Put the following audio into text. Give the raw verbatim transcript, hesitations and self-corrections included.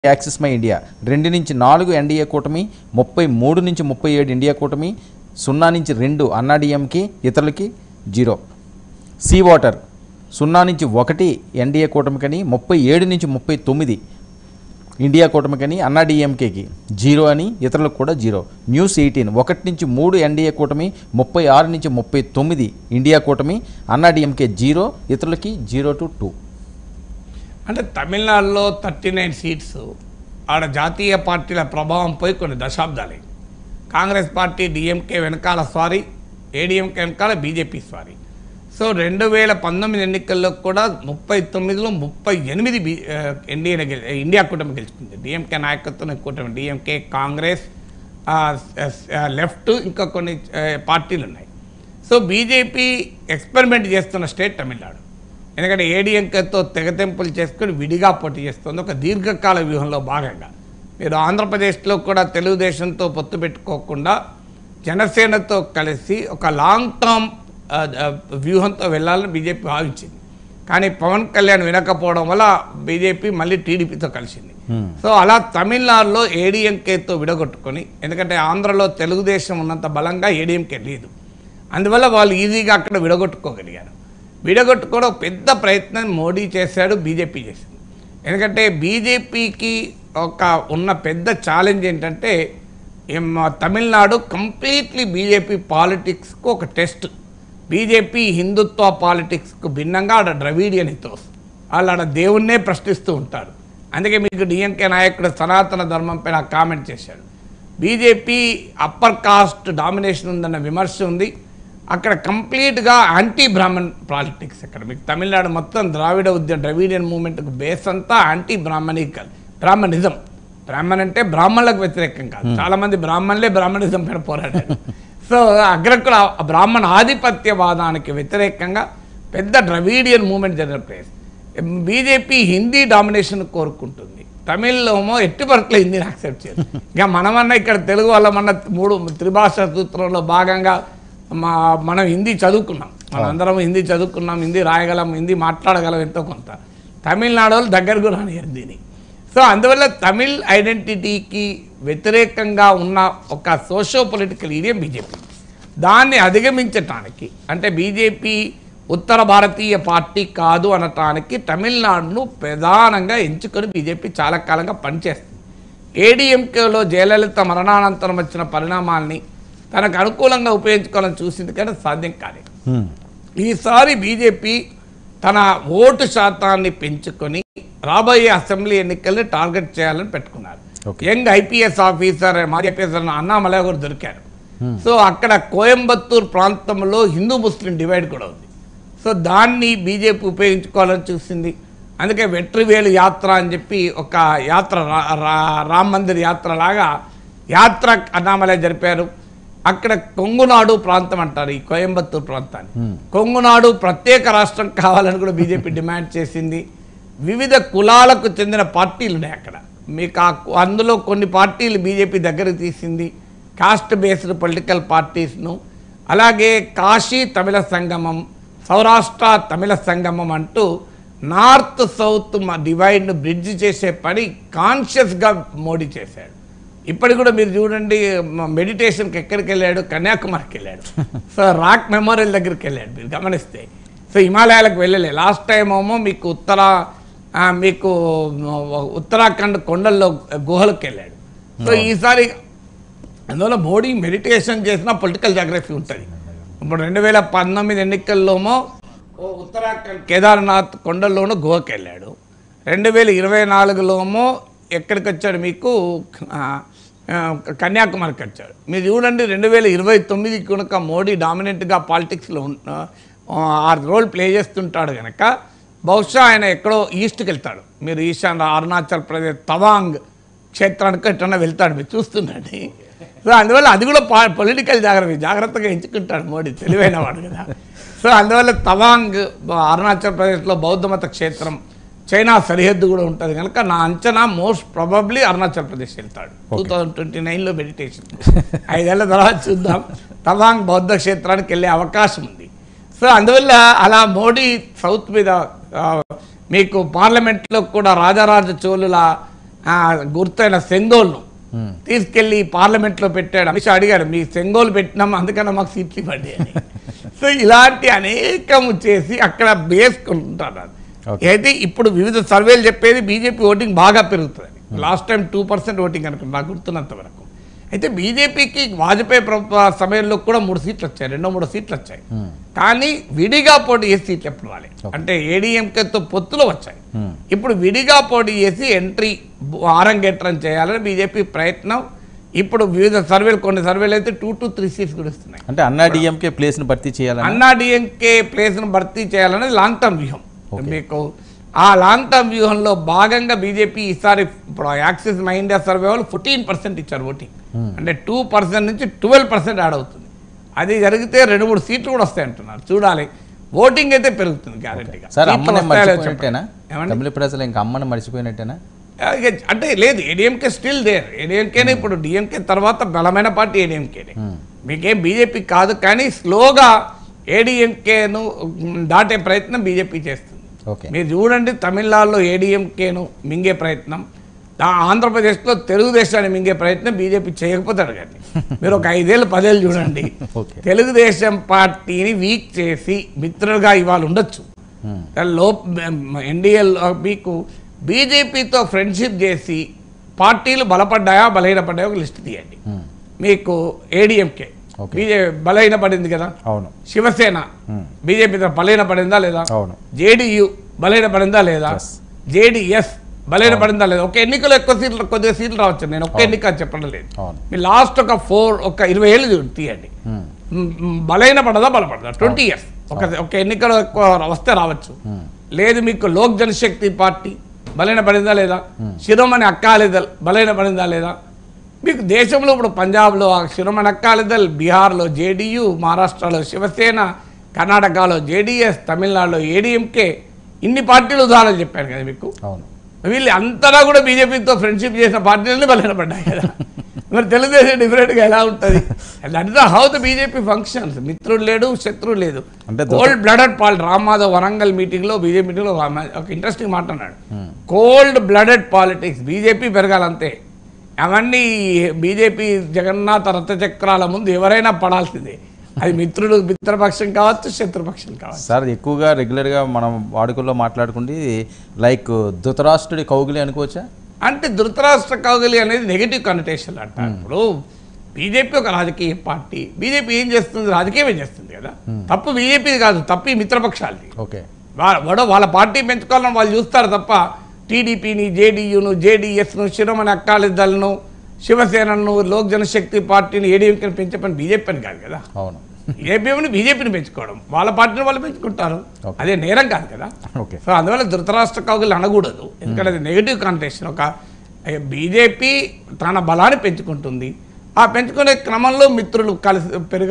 Axis My India రెండు నుంచి నాలుగు ఎన్డీఏ కూటమి, ముప్పై మూడు నుంచి ముప్పై ఏడు ఇండియా కూటమి, సున్నా నుంచి రెండు అన్నాడీఎంకి, ఇతరులకి జీరో. సీ వాటర్ సున్నా నుంచి ఒకటి ఎన్డీఏ కూటమికని, ముప్పై ఏడు నుంచి ముప్పై తొమ్మిది ఇండియా కూటమికని, అన్నాడీఎంకేకి జీరో అని, ఇతరులకు కూడా జీరో. న్యూస్ ఎయిటీన్ ఒకటి నుంచి మూడు ఎన్డీఏ కూటమి, ముప్పై ఆరు నుంచి ముప్పై తొమ్మిది ఇండియా కూటమి, అన్నాడీఎంకే జీరో, ఇతరులకి జీరో టు టూ. అంటే తమిళనాడులో థర్టీ నైన్ సీట్స్ ఆడ జాతీయ పార్టీల ప్రభావం పోయి కొన్ని దశాబ్దాలే. కాంగ్రెస్ పార్టీ డిఎంకే వెనకాల స్వారీ, ఏడీఎంకే వెనకాల బీజేపీ స్వారీ. సో రెండు వేల పంతొమ్మిది ఎన్నికల్లో కూడా ముప్పై తొమ్మిదిలో ముప్పై ఎనిమిది బీ ఎన్డీఏ ఇండియా కూటమి గెలుచుకుంది. డిఎంకే నాయకత్వం కూటమి, డిఎంకే, కాంగ్రెస్, లెఫ్ట్, ఇంకా కొన్ని పార్టీలు ఉన్నాయి. సో బీజేపీ ఎక్స్పెరిమెంట్ చేస్తున్న స్టేట్ తమిళనాడు. ఎందుకంటే ఏడీఎంకేతో తెగతెంపులు చేసుకొని విడిగా పోటీ చేస్తుంది ఒక దీర్ఘకాల వ్యూహంలో భాగంగా. మీరు ఆంధ్రప్రదేశ్లో కూడా తెలుగుదేశంతో పొత్తు పెట్టుకోకుండా జనసేనతో కలిసి ఒక లాంగ్ టర్మ్ వ్యూహంతో వెళ్ళాలని బీజేపీ భావించింది. కానీ పవన్ కళ్యాణ్ వినకపోవడం వల్ల బీజేపీ మళ్ళీ టీడీపీతో కలిసింది. సో అలా తమిళనాడులో ఏడీఎంకేతో విడగొట్టుకొని, ఎందుకంటే ఆంధ్రలో తెలుగుదేశం ఉన్నంత బలంగా ఏడీఎంకే లేదు, అందువల్ల వాళ్ళు ఈజీగా అక్కడ విడగొట్టుకోగలిగారు. విడగొట్టుకోవడం పెద్ద ప్రయత్నం మోడీ చేశాడు, బీజేపీ చేసింది. ఎందుకంటే బీజేపీకి ఒక ఉన్న పెద్ద ఛాలెంజ్ ఏంటంటే తమిళనాడు కంప్లీట్లీ బీజేపీ పాలిటిక్స్కు ఒక టెస్ట్. బీజేపీ హిందుత్వ పాలిటిక్స్కు భిన్నంగా ఆడ ద్రవిడియన్ హితోస్, వాళ్ళు ఆడ దేవుణ్ణే ప్రశ్నిస్తూ ఉంటారు. అందుకే మీకు డిఎంకే నాయకుడు సనాతన ధర్మంపై నాకు కామెంట్ చేశాడు. బీజేపీ అప్పర్ కాస్ట్ డామినేషన్ ఉందన్న విమర్శ ఉంది. అక్కడ కంప్లీట్గా యాంటీ బ్రాహ్మణ్ పాలిటిక్స్. అక్కడ మీకు తమిళనాడు మొత్తం ద్రావిడ ఉద్యమ ద్రవిడియన్ మూవ్మెంట్కు బేస్ అంతా యాంటీ బ్రాహ్మణికల్, బ్రాహ్మణిజం. బ్రాహ్మణ్ అంటే బ్రాహ్మణులకు వ్యతిరేకం కాదు, చాలామంది బ్రాహ్మణులే బ్రాహ్మణిజం పైన పోరాడారు. సో అగ్రకుల బ్రాహ్మణ ఆధిపత్యవాదానికి వ్యతిరేకంగా పెద్ద ద్రవిడియన్ మూవ్మెంట్ జరిగిన ప్లేస్. బీజేపీ హిందీ డామినేషన్ కోరుకుంటుంది, తమిళ్లోమో ఎట్టి పరిస్థితుల్లో హిందీని యాక్సెప్ట్ చేయరు. ఇంకా మనమన్నా ఇక్కడ తెలుగు వాళ్ళమన్నా మూడు త్రిభాషా సూత్రంలో భాగంగా మా మనం హిందీ చదువుకున్నాం, మనందరం హిందీ చదువుకున్నాం, హిందీ రాయగలం, హిందీ మాట్లాడగలం ఎంతో కొంత. తమిళనాడు వాళ్ళు దగ్గరకు రానియరు దీన్ని. సో అందువల్ల తమిళ్ ఐడెంటిటీకి వ్యతిరేకంగా ఉన్న ఒక సోషో పొలిటికల్ ఈడియం బీజేపీ. దాన్ని అధిగమించటానికి, అంటే బీజేపీ ఉత్తర భారతీయ పార్టీ కాదు అనటానికి తమిళనాడును ప్రధానంగా ఎంచుకొని బీజేపీ చాలా కాలంగా పనిచేస్తుంది. ఏడీఎంకేలో జయలలిత మరణానంతరం వచ్చిన పరిణామాల్ని తనకు అనుకూలంగా ఉపయోగించుకోవాలని చూసింది, కానీ సాధ్యం కాలేదు. ఈసారి బీజేపీ తన ఓటు శాతాన్ని పెంచుకొని రాబోయే అసెంబ్లీ ఎన్నికల్ని టార్గెట్ చేయాలని పెట్టుకున్నారు. యంగ్ ఐపీఎస్ ఆఫీసర్, మాజీ ఐపీఎస్ అన్నామలై కూడా దొరికారు. సో అక్కడ కోయంబత్తూర్ ప్రాంతంలో హిందూ ముస్లిం డివైడ్ కూడా ఉంది. సో దాన్ని బీజేపీ ఉపయోగించుకోవాలని చూసింది. అందుకే వెట్రివేలు యాత్ర అని చెప్పి ఒక యాత్ర, రామ్ మందిర్ యాత్ర లాగా యాత్ర అన్నామలై జరిపారు. అక్కడ కొంగునాడు ప్రాంతం అంటారు ఈ కోయంబత్తూర్ ప్రాంతాన్ని. కొంగునాడు ప్రత్యేక రాష్ట్రం కావాలని కూడా బీజేపీ డిమాండ్ చేసింది. వివిధ కులాలకు చెందిన పార్టీలు ఉన్నాయి అక్కడ. మీకు అందులో కొన్ని పార్టీలు బీజేపీ దగ్గరకు తీసింది, కాస్ట్ బేస్డ్ పొలిటికల్ పార్టీస్ను. అలాగే కాశీ తమిళ సంగమం, సౌరాష్ట్ర తమిళ సంగమం అంటూ నార్త్ సౌత్ డివైడ్ను బ్రిడ్జ్ చేసే పని కాన్షియస్గా మోడీ చేశాడు. ఇప్పటికి కూడా మీరు చూడండి, మెడిటేషన్కి ఎక్కడికి వెళ్ళాడు, కన్యాకుమారికి వెళ్ళాడు. సో రాక్ మెమోరియల్ దగ్గరికి వెళ్ళాడు మీరు గమనిస్తే. సో హిమాలయాలకు వెళ్ళలే. లాస్ట్ టైం ఏమో మీకు ఉత్తర మీకు ఉత్తరాఖండ్ కొండల్లో గుహలకు వెళ్ళాడు. సో ఈసారి అందువల్ల మోడీ మెడిటేషన్ చేసిన పొలిటికల్ జాగ్రఫీ ఉంటుంది. ఇప్పుడు రెండు వేల పంతొమ్మిది ఎన్నికల్లోమో ఉత్తరాఖండ్ కేదార్నాథ్ కొండల్లోనూ గుహకు వెళ్ళాడు. రెండు వేల ఇరవై నాలుగులోమో ఎక్కడికి వచ్చాడు, మీకు కన్యాకుమారికి వచ్చాడు. మీరు చూడండి, రెండు వేల ఇరవై తొమ్మిది కనుక మోడీ డామినెంట్గా పాలిటిక్స్లో ఆ రోల్ ప్లే చేస్తుంటాడు కనుక బహుశా ఆయన ఎక్కడో ఈస్ట్కి వెళ్తాడు. మీరు ఈశాన్య అరుణాచల్ ప్రదేశ్ తవాంగ్ క్షేత్రానికి ఎట్లా వెళ్తాడు, మీరు చూస్తుండండి. సో అందువల్ల అది కూడా పొలిటికల్ జాగ్రత్త జాగ్రత్తగా ఎంచుకుంటాడు మోడీ, తెలివైన వాడు కదా. సో అందువల్ల తవాంగ్ అరుణాచల్ ప్రదేశ్లో బౌద్ధమత క్షేత్రం, చైనా సరిహద్దు కూడా ఉంటుంది కనుక నా అంచనా మోస్ట్ ప్రాబబ్లీ అరుణాచల్ ప్రదేశ్ వెళ్తాడు టూ థౌజండ్ ట్వంటీ నైన్లో మెడిటేషన్. ఐదేళ్ల తర్వాత చూద్దాం, తవాంగ్ బౌద్ధ క్షేత్రానికి వెళ్ళే అవకాశం ఉంది. సో అందువల్ల అలా మోడీ సౌత్ మీద మీకు పార్లమెంట్లో కూడా రాజారాజ చోళుల ఆ గుర్తైన సెంగోల్ను తీసుకెళ్లి పార్లమెంట్లో పెట్టాడు. అమిత్ షా అడిగాడు, మీ సెంగోలు పెట్టినాం అందుకన్నా మాకు సీట్లు ఇవ్వండి అని. సో ఇలాంటి అనేకం చేసి అక్కడ వేసుకుంటున్నారు. అయితే ఇప్పుడు వివిధ సర్వేలు చెప్పేది బీజేపీ ఓటింగ్ బాగా పెరుగుతుంది. Last time two percent voting అనుకుంది నాకు గుర్తున్నంత వరకు. అయితే బీజేపీకి వాజ్పేయి ప్రభుత్వ సమయంలో కూడా మూడు సీట్లు వచ్చాయి, రెండో మూడు సీట్లు వచ్చాయి. కానీ విడిగా పోటీ చేసి సీట్లు ఎప్పుడు రాలే, అంటే ఏడీఎంకేతో పొత్తులో వచ్చాయి. ఇప్పుడు విడిగా పోటీ చేసి ఎంట్రీ ఆరంగేట్రం చేయాలని బీజేపీ ప్రయత్నం. ఇప్పుడు వివిధ సర్వేలు, కొన్ని సర్వేలు అయితే టూ టు త్రీ సీట్స్ కూడా ఇస్తున్నాయి. అంటే అన్నా డిఎంకే ప్లేస్ ను భర్తీ చేయాలని అన్నా డిఎంకే ప్లేస్ ను భర్తీ చేయాలనేది లాంగ్ టర్మ్ వ్యూహం. మీకు ఆ లాంగ్ టర్మ్ వ్యూహంలో భాగంగా బీజేపీ ఈసారి ఇప్పుడు యాక్సిస్ మై ఇండియా సర్వే వాళ్ళు ఫోర్టీన్ పర్సెంట్ ఇచ్చారు ఓటింగ్, అంటే టూ పర్సెంట్ నుంచి ట్వెల్వ్ పర్సెంట్ యాడ్ అవుతుంది. అది జరిగితే రెండు మూడు సీట్లు కూడా వస్తాయి అంటున్నారు. చూడాలి, ఓటింగ్ అయితే పెరుగుతుంది గ్యారెంటీగా. తమిళ ప్రజలు ఇంకా అమ్మని మర్చిపోయినట్టేనా? అంటే లేదు, ఏడీఎంకే స్టిల్ దేర్. ఏడీఎంకేనే ఇప్పుడు డిఎంకే తర్వాత బలమైన పార్టీ ఏడీఎంకేనే, మీకేం బీజేపీ కాదు. కానీ స్లోగా ఏడీఎంకేను దాటే ప్రయత్నం బీజేపీ చేస్తుంది. మీరు చూడండి, తమిళనాడులో ఏడీఎంకేను మింగే ప్రయత్నం, ఆంధ్రప్రదేశ్లో తెలుగుదేశాన్ని మింగే ప్రయత్నం బీజేపీ చేయకపోతాడు. కానీ మీరు ఒక ఐదేళ్ళు పదేళ్ళు చూడండి, తెలుగుదేశం పార్టీని వీక్ చేసి మిత్రులుగా ఇవాళ ఉండొచ్చు. లో ఎన్డీఏలో మీకు బీజేపీతో ఫ్రెండ్షిప్ చేసి పార్టీలు బలపడ్డాయా బలహీనపడ్డాయా ఒక లిస్ట్ తీయండి. మీకు ఏడీఎంకే బీజేపీ బలహీన పడింది కదా, అవును. శివసేన బీజేపీతో బలహీన పడిందా లేదా, అవును. జేడీయూ బలహీన పడిందా లేదా, జేడీఎస్ బలహీన పడిందా లేదా. ఒక ఎన్నికలు ఎక్కువ సీట్లు కొద్దిగా సీట్లు రావచ్చు, నేను ఒక్క ఎన్నిక చెప్పడం లేదు. మీ లాస్ట్ ఒక ఫోర్ ఒక ఇరవై ఏళ్ళు తీయండి, బలహీన పడదా బలపడదా ట్వంటీ ఇయర్స్ ఒక ఒక ఎన్నికలు ఎక్కువ వస్తే రావచ్చు. లేదు మీకు లోక్ జనశక్తి పార్టీ బలహీన పడిందా లేదా, శిరోమణి అకాలీదళ్ బలహీన పడిందా లేదా. మీకు దేశంలో ఇప్పుడు పంజాబ్లో శిరోమణి అకాలీదళ్, బీహార్లో జేడీయూ, మహారాష్ట్రలో శివసేన, కర్ణాటకలో జేడీఎస్, తమిళనాడులో ఏడీఎంకే, ఇన్ని పార్టీలు ఉదాహరణ చెప్పాను కదా మీకు. వీళ్ళు అంతలా కూడా బీజేపీతో ఫ్రెండ్షిప్ చేసిన పార్టీలన్నీ బలహీన పడ్డాయి కదా. మరి తెలుగుదేశం డిఫరెంట్గా ఎలా ఉంటుంది? That is how the BJP functions. మిత్రుడు లేడు, శత్రువు లేదు. Cold blooded politics. Ram Madhav Warangal మీటింగ్లో బీజేపీ మీటింగ్లో ఒక ఇంట్రెస్టింగ్ మాట్లాడాడు. కోల్డ్ బ్లడెడ్ పాలిటిక్స్, బీజేపీ పెరగాలంతే. అవన్నీ బీజేపీ జగన్నాథ రథచక్రాల ముందు ఎవరైనా పడాల్సిందే. అది మిత్రుడు మిత్రపక్షం కావచ్చు, శత్రుపక్షం కావచ్చు. సార్ ఎక్కువగా రెగ్యులర్గా మనం వాడుకల్లో మాట్లాడుకుంటే లైక్ ధృతరాష్ట్రుడి కౌగిలి అనుకోవచ్చా? అంటే ధృతరాష్ట్ర కౌగిలి అనేది నెగిటివ్ కనెటేషన్ అంటారు. ఇప్పుడు బీజేపీ ఒక రాజకీయ పార్టీ, బీజేపీ ఏం చేస్తుంది, రాజకీయమే చేస్తుంది కదా. తప్పు బీజేపీ కాదు, తప్పు ఈ మిత్రపక్షాలది. ఓకే, వాళ్ళ వాళ్ళ పార్టీ పెంచుకోవాలని వాళ్ళు చూస్తారు తప్ప టీడీపీని, జేడీయూను, జేడీఎస్ను, శిరోమణి అకాలీదళ్ను, శివసేనను, లోక్ జనశక్తి పార్టీని, ఏడీఎంకేని పెంచే పని బీజేపీ పని కాదు కదా. అవును, ఏపీని బీజేపీని పెంచుకోవడం, వాళ్ళ పార్టీని వాళ్ళు పెంచుకుంటారు, అదే నేరం కాదు కదా. సో అందువల్ల ధృతరాష్ట్ర కౌగిలి అనకూడదు, ఎందుకంటే అది నెగిటివ్ కాంటెక్షన్. ఒక బీజేపీ తన బలాన్ని పెంచుకుంటుంది, ఆ పెంచుకునే క్రమంలో మిత్రులు కలిసి పెరుగు